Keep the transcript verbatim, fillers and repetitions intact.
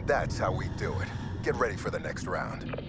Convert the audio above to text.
That's how we do it. Get ready for the next round.